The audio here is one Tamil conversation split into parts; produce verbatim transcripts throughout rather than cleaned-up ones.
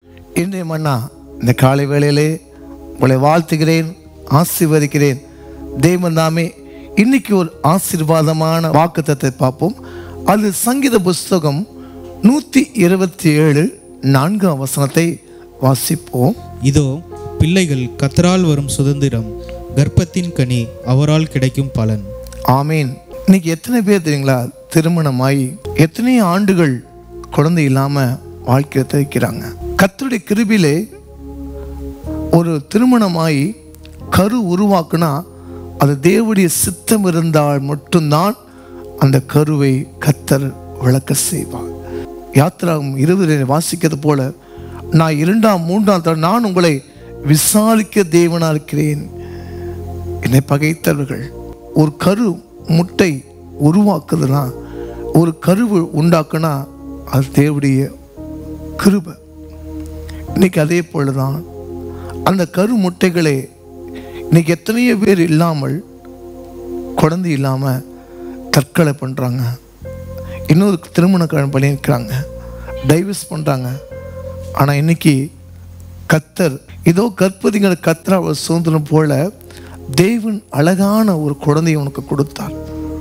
இன்றைய மன்னா இந்த காலை வேளையிலே உங்களை வாழ்த்துகிறேன், ஆசீர்வதிக்கிறேன். தேவன் தாமே இன்னைக்கு ஒரு ஆசீர்வாதமான வாக்குத்தத்தத்தை பார்ப்போம். அது சங்கீத புஸ்தகம் நூற்றி இருபத்தி ஏழு நான்காம் வசனத்தை வாசிப்போம். இதோ பிள்ளைகள் கர்த்தரால் வரும் சுதந்திரம், கர்ப்பத்தின் கனி அவரால் கிடைக்கும் பலன். ஆமீன். இன்னைக்கு எத்தனை பேர் தெரியுங்களா, திருமணமாகி எத்தனை ஆண்டுகள் குழந்தை இல்லாமல் வாழ்க்கையை தவிக்கிறாங்க. கர்த்தருடைய கிருபையிலே ஒரு திருமணமாகி கரு உருவாக்குனா அது தேவனுடைய சித்தம் இருந்தால் மட்டும்தான் அந்த கருவை கர்த்தர் விளக்க செய்வார். யாத்திராகம் இருபது வாசிக்கிறது போல, நான் இரண்டாம் மூன்றாம் தடவை நான் உங்களை விசாரிக்க தேவனா இருக்கிறேன். என்னை பகைத்தவர்கள் ஒரு கரு முட்டை உருவாக்குதுன்னா, ஒரு கருவு உண்டாக்குனா அது தேவனுடைய கிருபை. இன்னைக்கு அதே போலதான் அந்த கரு முட்டைகளே இன்னைக்கு எத்தனையோ பேர் இல்லாமல் குழந்தை இல்லாமல் தற்கொலை பண்ணுறாங்க, இன்னொரு திருமணம் பண்ணியிருக்கிறாங்க, டைவர்ஸ் பண்ணுறாங்க. ஆனால் இன்னைக்கு கர்த்தர் இதோ கர்ப்பதிகளை கர்த்தர் அவர் சுதந்திரம் போல தேவன் அழகான ஒரு குழந்தையை உனக்கு கொடுத்தார்.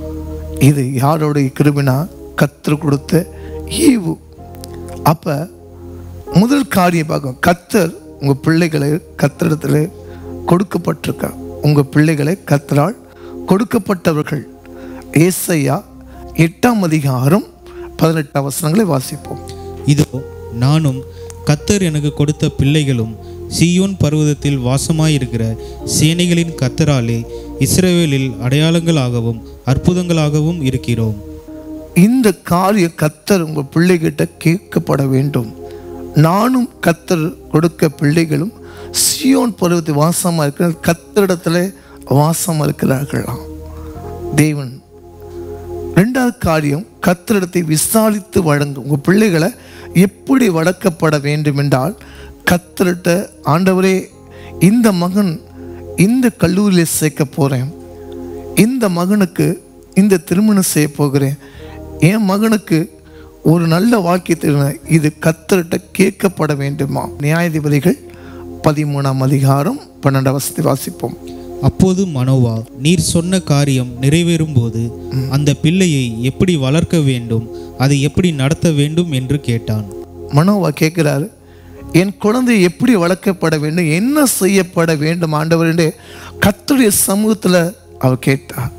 இது யாருடைய கிருபைனா கர்த்தர் கொடுத்த ஈவு. அப்போ முதல் காரியம் பார்க்கும், கர்த்தர் உங்கள் பிள்ளைகளை கர்த்தரிடத்தில் கொடுக்கப்பட்டிருக்க, உங்கள் பிள்ளைகளை கர்த்தரால் கொடுக்கப்பட்டவர்கள். ஏசாயா எட்டாம் அதிகாரம் பதினெட்டாம் வசனங்களை வாசிப்போம். இதோ நானும் கர்த்தர் எனக்கு கொடுத்த பிள்ளைகளும் சீயோன் பர்வதத்தில் வாசமாயிருக்கிற சேனைகளின் கர்த்தராலே இஸ்ரவேலில் அடையாளங்களாகவும் அற்புதங்களாகவும் இருக்கிறோம். இந்த காரிய கர்த்தர் உங்கள் பிள்ளைகிட்ட கேட்கப்பட வேண்டும். நானும் கர்த்தர் கொடுக்க பிள்ளைகளும் சீயோன் பர்வதத்தில் வாசமாக இருக்கிற கர்த்தரிடத்தில் வாசமாக இருக்கிறார்களாம் தேவன். ரெண்டாவது காரியம், கர்த்தரிடத்தை விசாரித்து வழங்கும். உங்கள் பிள்ளைகளை எப்படி வளர்க்கப்பட வேண்டும் என்றால், கர்த்தர்கிட்ட ஆண்டவரே இந்த மகன் இந்த கல்லூரியில் சேர்க்க போகிறேன், இந்த மகனுக்கு இந்த திருமணம் செய்ய போகிறேன், என் மகனுக்கு ஒரு நல்ல வாழ்க்கை திருமணம், இது கர்த்தர்கிட்ட கேட்கப்பட வேண்டுமா? நியாயாதிபதிகள் பதிமூணாம் அதிகாரம் பன்னெண்டாம் வசனத்தை வாசிப்போம். அப்போது மனோவா, நீர் சொன்ன காரியம் நிறைவேறும் போது அந்த பிள்ளையை எப்படி வளர்க்க வேண்டும், அதை எப்படி நடத்த வேண்டும் என்று கேட்டான். மனோவா கேட்கிறாரு, என் குழந்தை எப்படி வளர்க்கப்பட வேண்டும், என்ன செய்யப்பட வேண்டும் ஆண்டவர் என்று கர்த்தருடைய சமூகத்தில் அவர் கேட்டார்.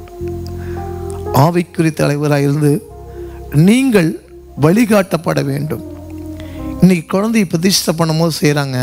ஆவிக்குரிய தலைவராக இருந்து நீங்கள் வழிகாட்டப்பட வேண்டும். இன்னைக்கு குழந்தையை பிரதிஷ்டை பண்ணும்போது செய்கிறாங்க,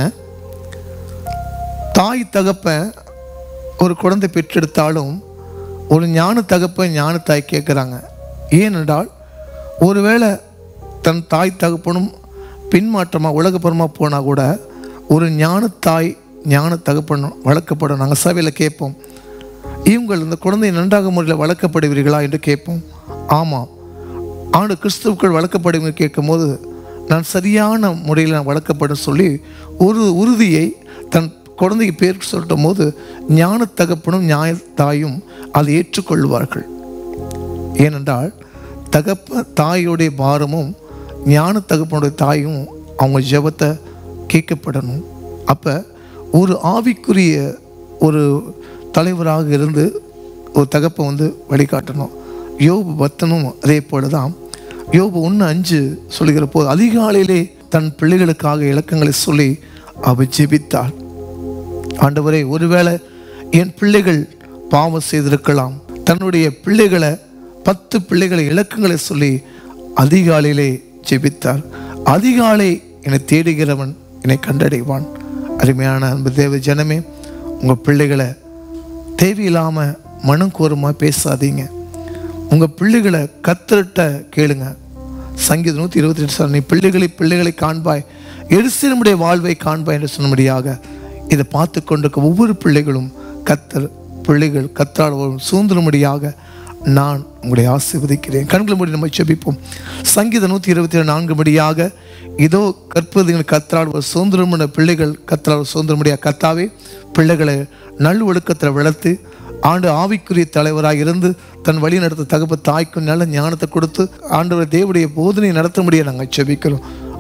தாய் தகப்பன் ஒரு குழந்தை பெற்றெடுத்தாலும் ஒரு ஞான தகப்பன் ஞான தாய் கேட்குறாங்க. ஏனென்றால் ஒருவேளை தன் தாய் தகப்பனும் பின்மாற்றமாக உலகப்புறமாக போனால் கூட ஒரு ஞான தாய் ஞான தகப்பனும் வளர்க்கப்படும். நாங்கள் சபையில் கேட்போம், இவங்கள் இந்த குழந்தையை நன்றாக முறையில் வளர்க்கப்படுவீர்களா என்று கேட்போம். ஆமாம், ஆண்டு கிறிஸ்துவுக்கள் வளர்க்கப்படுவீங்க கேட்கும் போது நான் சரியான முறையில் நான் வளர்க்கப்படும் சொல்லி ஒரு உறுதியை தன் குழந்தைக்கு பேர் சொல்லும் போது ஞான தகப்பனும் ஞான தாயும் அதை ஏற்றுக்கொள்வார்கள். ஏனென்றால் தகப்ப தாயுடைய பாரமும் ஞான தகப்பனுடைய தாயும் அவங்க ஜெபத்தை கேட்கப்படணும். அப்போ ஒரு ஆவிக்குரிய ஒரு தலைவராக இருந்து ஒரு தகப்பை வந்து வழிகாட்டணும். யோபு பக்தனும் அதே போல தான். யோபு ஒன்று அஞ்சு சொல்லுகிற போது அதிகாலையிலே தன் பிள்ளைகளுக்காக இலக்கங்களை சொல்லி அவர் ஜெபித்தார். ஆண்டவரே, ஒருவேளை என் பிள்ளைகள் பாவம் செய்திருக்கலாம், தன்னுடைய பிள்ளைகளை பத்து பிள்ளைகளை இலக்கங்களை சொல்லி அதிகாலையிலே ஜெபித்தார். அதிகாலை என்னை தேடுகிறவன் என்னை கண்டடைவான். அருமையான அன்பு தேவ ஜனமே, உங்கள் பிள்ளைகளை தேவையில்லாமல் மனம் கோரமாக பேசாதீங்க. உங்கள் பிள்ளைகளை கர்த்தர்கிட்ட கேளுங்க. சங்கீதம் நூற்றி இருபத்தி ரெண்டு சார், நீ பிள்ளைகளை பிள்ளைகளை காண்பாய், எருசலேமுடைய வாழ்வை காண்பாய் என்று சொன்னபடியாக இதை பார்த்து கொண்டிருக்க ஒவ்வொரு பிள்ளைகளும் கர்த்தர் பிள்ளைகள் கர்த்தரால் சுதந்திரமுடியாக நான் உங்களை ஆசீர்வதிக்கிறேன். கண்களை மூடி நம்ம ஜெபிப்போம். சங்கீதம் நூற்றி இருபத்தி ஏழு நான்கு படியாக, இதோ கற்பதிகள் கர்த்தரால் ஒரு சுதந்திரமுள்ள பிள்ளைகள் கர்த்தரால் சுதந்திரமுடியாக. கர்த்தாவே, பிள்ளைகளை நல் ஒழுக்கத்தில் வளர்த்து ஆண்டு ஆவிக்குரிய தலைவராக இருந்து தன் வழி நடத்த தகப்ப தாய்க்கும் நல்ல ஞானத்தை கொடுத்து ஆண்டவர் தேவனுடைய போதனை நடத்த முடிய நாங்கள் ஜெபிக்கிறோம்.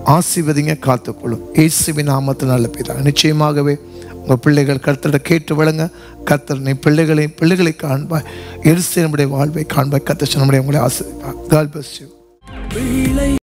ஆசீர்வதிங்க, காத்துக்கொள்ளும். இயேசுவின் நாமத்தில் நல்ல பிதாவே. நிச்சயமாகவே உங்கள் பிள்ளைகள் கர்த்தரை கேட்டு வழங்க. கர்த்தர் நீ பிள்ளைகளை பிள்ளைகளை காண்பாய். எருசலேமுடைய வாழ்வை காண்பாய். கர்த்தர் நம்முடைய உங்களை ஆசீர்வதிப்பார். God bless you.